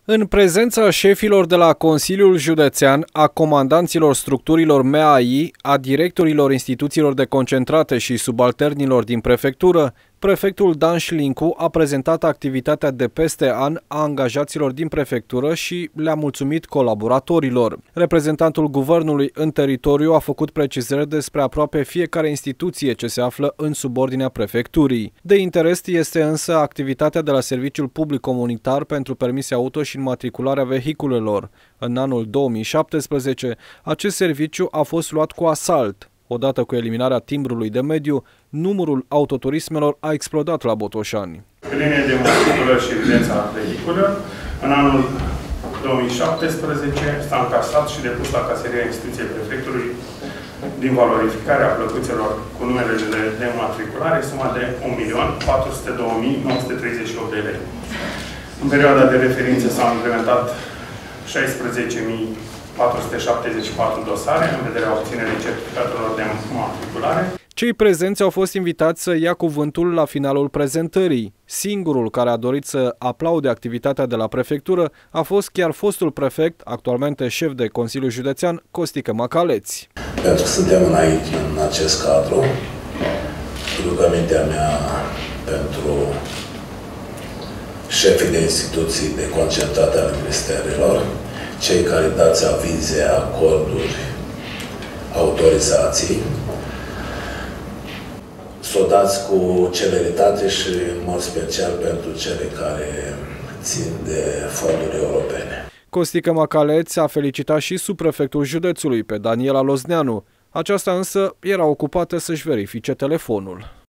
În prezența șefilor de la Consiliul Județean, a comandanților structurilor MAI, a directorilor instituțiilor deconcentrate și subalternilor din prefectură, prefectul Dan Șlincu a prezentat activitatea de peste an a angajaților din prefectură și le-a mulțumit colaboratorilor. Reprezentantul guvernului în teritoriu a făcut precizări despre aproape fiecare instituție ce se află în subordinea prefecturii. De interes este însă activitatea de la Serviciul Public Comunitar pentru permise auto și înmatricularea vehiculelor. În anul 2017, acest serviciu a fost luat cu asalt. Odată cu eliminarea timbrului de mediu, numărul autoturismelor a explodat la Botoșani. Pe linie de matriculă și evidența vehiculă, în anul 2017 s-a încasat și depus la caseria instituției prefectului din valorificarea plăcuțelor cu numerele de matriculare suma de 1.402.938 de lei. În perioada de referință s-au implementat 16.474 dosare în vederea obținerii certificatelor de matriculare. Cei prezenți au fost invitați să ia cuvântul la finalul prezentării. Singurul care a dorit să aplaude activitatea de la prefectură a fost chiar fostul prefect, actualmente șef de Consiliul Județean, Costică Macaleți. Pentru că suntem aici, în acest cadru, rugămintea mea pentru șefii de instituții deconcentrate ale ministerilor, cei care dați avize, acorduri, autorizații, să o dați cu celeritate și în mod special pentru cele care țin de fonduri europene. Costică Macaleți a felicitat și subprefectul județului, pe Daniela Lozneanu. Aceasta însă era ocupată să-și verifice telefonul.